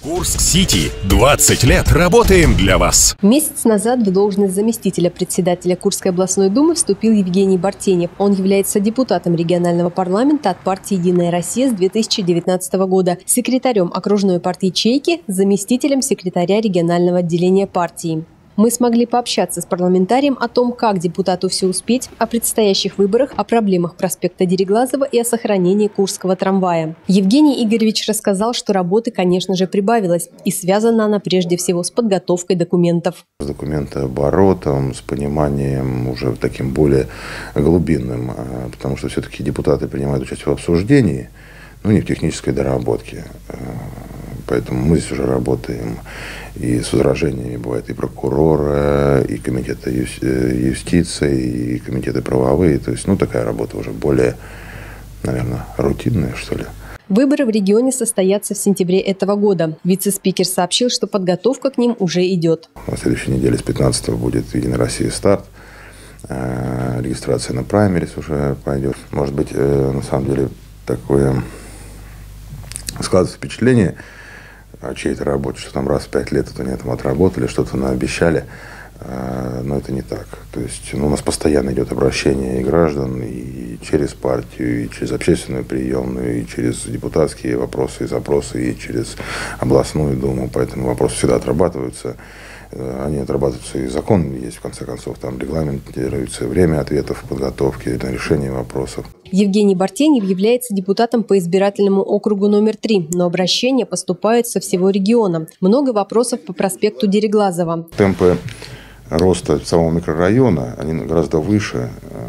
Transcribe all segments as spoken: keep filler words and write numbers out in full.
Курск-Сити. двадцать лет работаем для вас. Месяц назад в должность заместителя председателя Курской областной думы вступил Евгений Бартенев. Он является депутатом регионального парламента от партии «Единая Россия» с две тысячи девятнадцатого года, секретарем окружной партии «Чайки», заместителем секретаря регионального отделения партии. Мы смогли пообщаться с парламентарием о том, как депутату все успеть, о предстоящих выборах, о проблемах проспекта Дереглазова и о сохранении Курского трамвая. Евгений Игоревич рассказал, что работы, конечно же, прибавилось, и связана она прежде всего с подготовкой документов. С документооборотом, с пониманием уже таким более глубинным, потому что все-таки депутаты принимают участие в обсуждении, ну не в технической доработке. Поэтому мы здесь уже работаем и с возражениями бывает и прокурора, и комитета юстиции, и комитеты правовые. То есть, ну, такая работа уже более, наверное, рутинная, что ли. Выборы в регионе состоятся в сентябре этого года. Вице-спикер сообщил, что подготовка к ним уже идет. На следующей неделе с пятнадцатого будет в «Единой России» старт. Регистрация на праймерис уже пойдет. Может быть, на самом деле, такое складывается впечатление о чьей-то работе, что там раз в пять лет это они там отработали, что-то наобещали, но это не так. То есть ну, у нас постоянно идет обращение и граждан, и через партию, и через общественную приемную, и через депутатские вопросы и запросы, и через областную думу, поэтому вопросы всегда отрабатываются. Они отрабатываются, и закон есть, в конце концов, там регламентируется время ответов, подготовки, на решение вопросов. Евгений Бартенев является депутатом по избирательному округу номер три, но обращения поступают со всего региона. Много вопросов по проспекту Дереглазова. Темпы роста самого микрорайона, они гораздо выше,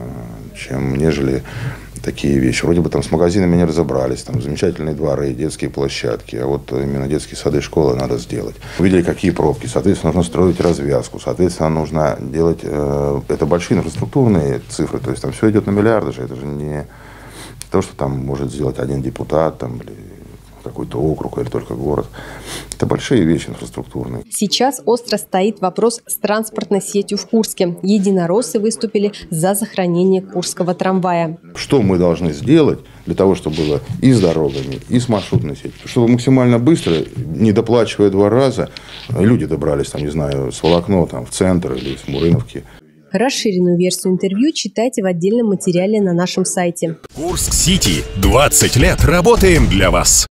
чем нежели такие вещи. Вроде бы там с магазинами не разобрались, там замечательные дворы, детские площадки, а вот именно детские сады и школы надо сделать. Увидели, какие пробки, соответственно, нужно строить развязку, соответственно, нужно делать, э, это большие инфраструктурные цифры, то есть там все идет на миллиарды же, это же не то, что там может сделать один депутат, там, или какой-то округ, или только город. Это большие вещи инфраструктурные. Сейчас остро стоит вопрос с транспортной сетью в Курске. Единороссы выступили за сохранение Курского трамвая. Что мы должны сделать для того, чтобы было и с дорогами, и с маршрутной сетью? Чтобы максимально быстро, не доплачивая два раза, люди добрались, там, не знаю, с Волокно там, в центр или с Мурыновки. Расширенную версию интервью читайте в отдельном материале на нашем сайте. Курск-Сити. двадцать лет работаем для вас.